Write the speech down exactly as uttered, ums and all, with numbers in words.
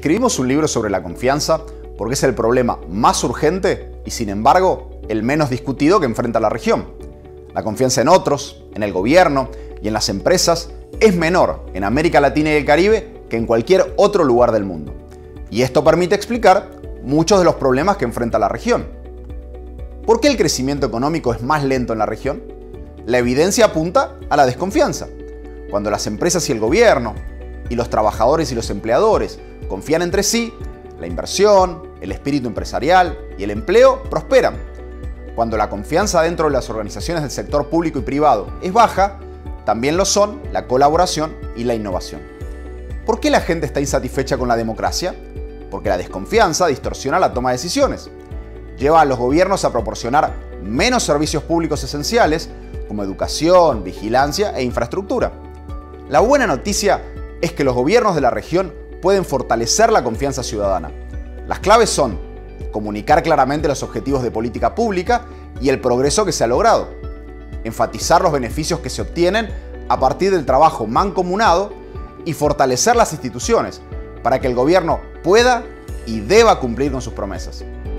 Escribimos un libro sobre la confianza porque es el problema más urgente y, sin embargo, el menos discutido que enfrenta la región. La confianza en otros, en el gobierno y en las empresas es menor en América Latina y el Caribe que en cualquier otro lugar del mundo. Y esto permite explicar muchos de los problemas que enfrenta la región. ¿Por qué el crecimiento económico es más lento en la región? La evidencia apunta a la desconfianza. Cuando las empresas y el gobierno, y los trabajadores y los empleadores confían entre sí, la inversión, el espíritu empresarial y el empleo prosperan. Cuando la confianza dentro de las organizaciones del sector público y privado es baja, también lo son la colaboración y la innovación. ¿Por qué la gente está insatisfecha con la democracia? Porque la desconfianza distorsiona la toma de decisiones. Lleva a los gobiernos a proporcionar menos servicios públicos esenciales como educación, vigilancia e infraestructura. La buena noticia es que los gobiernos de la región pueden fortalecer la confianza ciudadana. Las claves son comunicar claramente los objetivos de política pública y el progreso que se ha logrado, enfatizar los beneficios que se obtienen a partir del trabajo mancomunado y fortalecer las instituciones para que el gobierno pueda y deba cumplir con sus promesas.